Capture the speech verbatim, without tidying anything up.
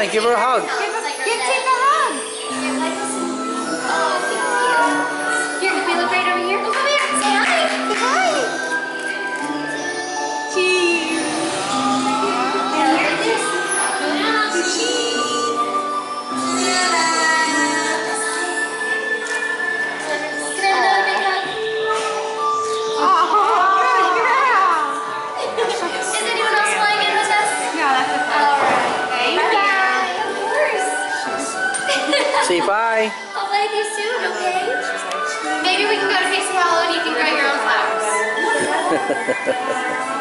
give her a hug. Give, a, give Tiff a hug. Here, can we look right over here? Come here. Say hi. Say hi. Cheese. And here it is. Say bye. I'll play with you soon, okay? Maybe we can go to Casey Hollow and you can grow your own flowers.